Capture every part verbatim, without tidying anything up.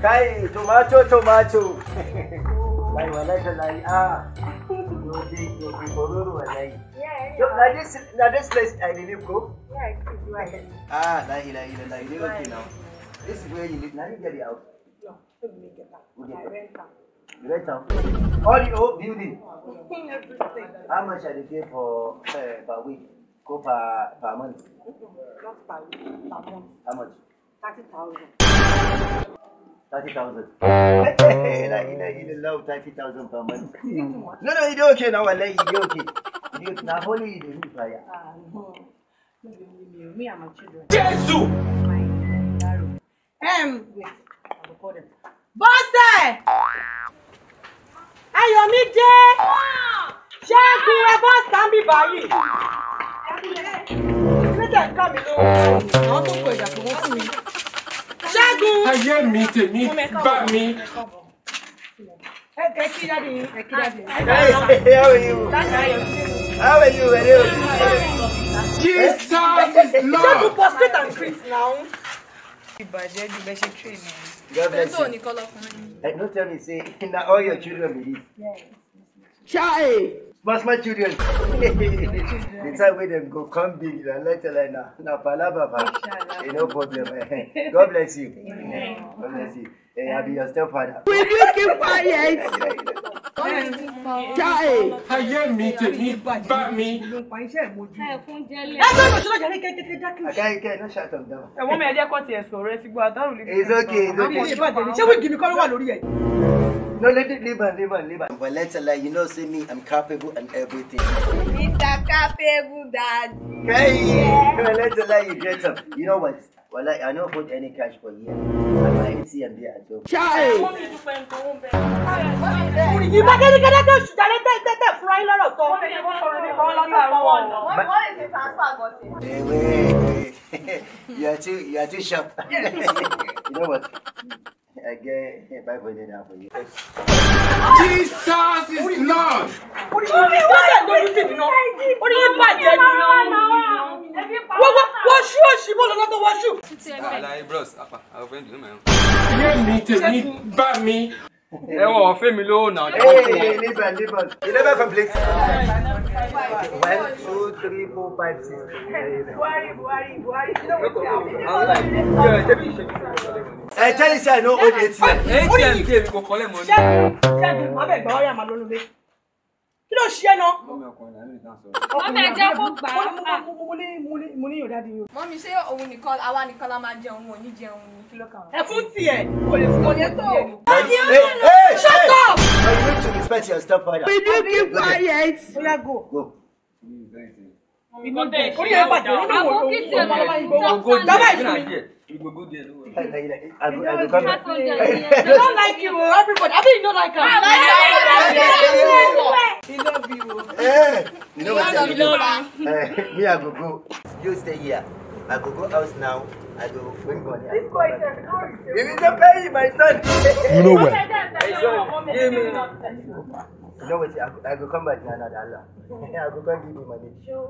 Kai, tomato, tomato. Like, well, like, like, ah. No big, no big, no like. Yeah, So, now this, now this place, I live go. Yeah, it's right. Ah, like, like, like, like, okay now. This is where you live. Now you get it out. No, let me get that. I rent out. You rent out. All the whole building. Everything. How much are they pay for uh, per week? Go per per month? Not per week, per month. How much? Thirty thousand. Thirty thousand. Like, you know, you love thirty thousand per month. No, no, you do okay now. I let you do okay. You now only you do fire. Ah, no. Me and my children. Jesus! Um, wait, I will call them. Boss! Ayomide! Ṣẹ́gun ẹ bọ́ sáńbì báyìí. Nígbà ká mi ló àwọn tó kọ ìdàpọ̀ wọn fún mi. Ṣẹ́gun! Ayé mi tèmi bá mi. Ẹ kẹ́ kí dáàdi yín, ẹ kí dáàdi yín. Hey, how are you? How are you? Hello. Jesus is Lord. Ṣẹ́gun prostrate and greet now. Ìbàjẹ́ ju bẹ́ẹ̀ ṣe train ẹ̀. God bless Tó you. ní kọ́lọ́ fún mi. And don't tell me, say, now all your children believe. Yes. Chai! Small, small children. The time when them go come big, and let like na na palaba pa. No problem. God bless you. God bless you. Hey, I'll be your stepfather. Will you keep quiet? Chai! Ayé mi tèmi bá mi. Ẹ̀kún jẹ́lẹ̀. Ẹ bẹ́ẹ̀ lọ ṣọlá jẹ́ kékeré dákẹ́. I can't, can't, no shut them down. Ẹ̀wọ́n mi ẹ̀jẹ̀ kọ́ ti ẹ̀sùn ọ̀rẹ́ ti gbọ́ àdárò lè. It's okay, it's okay. Ṣé wíìgì mi kọ́ ló wà lórí ẹ̀? No, let it live and live and live. But let's like, you know, say me, I'm capable and everything. Mister Capable Dad. Hey, well, let's like you get up. You know what? Well, like, I don't put any cash for you. I'm my A T M there at home. Chai! Ìgbà kékeré tó ṣùgbọ́n tẹ́tẹ́ fúnra yín lọ́rọ̀ sọ. Wọ́n lè ṣe transfer àgọ́sí. Hey, wait, wait. You are too, you are too sharp. You know what? I get five hundred now for you. Jesus is Lord. What do you mean? What are you doing? What do you bàjẹ́ ni? Wọ́n ṣú òṣìbó lọ́nà tó wọ́n ṣú. Àlàyé bros, apa, àwọn fẹ́ dùn mẹ́rin. Ayé mi tèmi bá mi. Ẹ wọ̀ fẹ́ mi lówó náà. Hey, listen, listen. You never complete. One, two, three, four, five, six. Buhari, Buhari, Buhari. You know what's I tell you, I know all A T M. A T M kí èmi kò kọ́lé mọ́ ní. Ṣẹ́gun, Ṣẹ́gun, abẹ́ ìgbà ọ̀yà máa lọ́nu lé. Kí ló ṣe é náà? Mọ́mí ẹ jẹ́ kó gbà á. Mo ní mo ní mo ní yóò dáadé yóò. Mọ́mí ṣé òun nìkan àwa nìkan la máa jẹun wọn ò ní jẹun ní kí ló kàn wá. Ẹ fún tiẹ̀. Kò lè fún ọdẹ tó. Hey, hey, Shut up! You need to respect your stepfather. Will you keep quiet? Oya go. Go. Orí ẹ̀ bàjẹ́ nínú ìwòrò òun. Dábàá ìfún mi. I go, I go come back. They don't like you, everybody. I mean, you don't like her. He love you. Hey, you know what I do? Eh, me, I go go. You stay here. I go go house now. I go bring money. This boy is a good. You need to pay my son. You know where? Give me. You know what? I go, I go come back now. Allah. I go come give you money.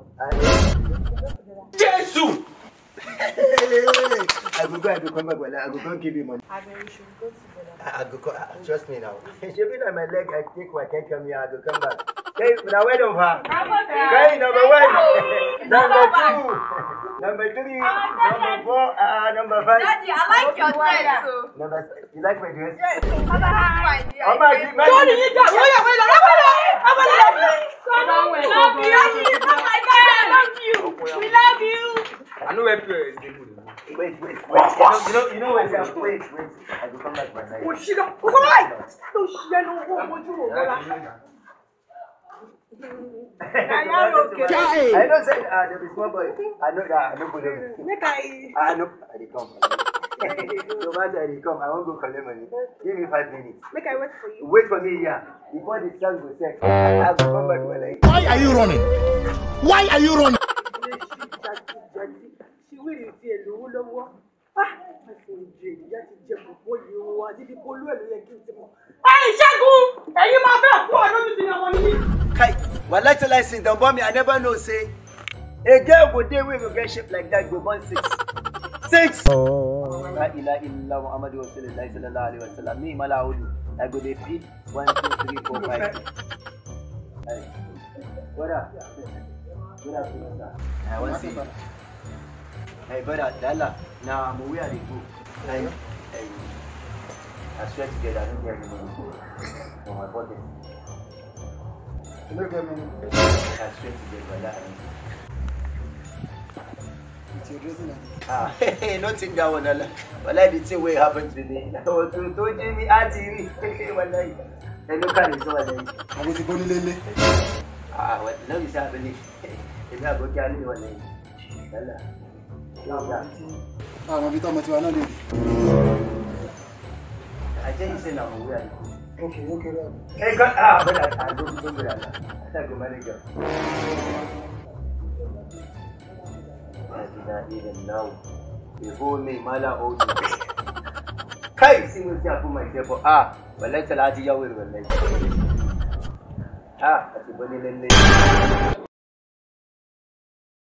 Jesus! I go go, I go come back. I go go give you money. I mean, we should go together. I, I go, go trust me now. She be on my leg. I take what I can come here. I go come back. Okay, now wait of her. Okay, number one, number two, number three, number four, uh, number five. Daddy, I like your dress. So. Number, you like my dress? Yes. I'm fine. Oh my God! Don't you just wait, wait, wait, wait, wait. Love you. Love you. Oh my God, I love you. We love you. I know where prayer is good. Wait, wait, wait. You know, you know, you know where we are. Wait, wait. I will come back by night. Oh, she don't. Oh, my! No, she don't. Oh, what you want? I know say uh, there is small boy. I know that I know good. Make I. I know. I dey come. No matter I dey come, I won't go collect money. Give me five minutes. Make I wait for you. Wait for me here. Before the sun goes set, I will come back by night. Why are you running? Why are you running? She will be a low lower. Ah, I said, Jay, that is just before you are the people who are getting them. Hey, Shagu! Hey, you my friend, who are not in your money? Kai, well, like to listen, don't bomb me. I never know, say, a girl would day we will get shaped like that, go born six. Six! La ilaha illallah Muhammadu Rasulullah sallallahu alaihi wasallam. Me mala hudu. I go dey feed one, two, three, four, five. Hey, brother. Good afternoon, sir. I want to see you. Hey, brother, Dala. Now I'm aware they go. Hey, hey. I swear to God, I don't get any money from my pocket. You don't get money? I swear to God, brother. It's your dressing up. Ah, hey, nothing that one, Allah. Well, I did say what happened today. I was to told me, Auntie, wallahi. And look at it, so wallahi. I was born in Lele. Ah, what? No, it's happening. If I go carry you, wallahi. Allah. Ah, my vita mati wana lady. I tell you, say now, we are. Okay, okay, right. Hey, God, ah, but I don't go with Allah. I go manager. I did not even know. Before me, Mala owed me. Kai, see me put myself. Ah, but let's allow you to go with me. Ah, that's a bunny lady.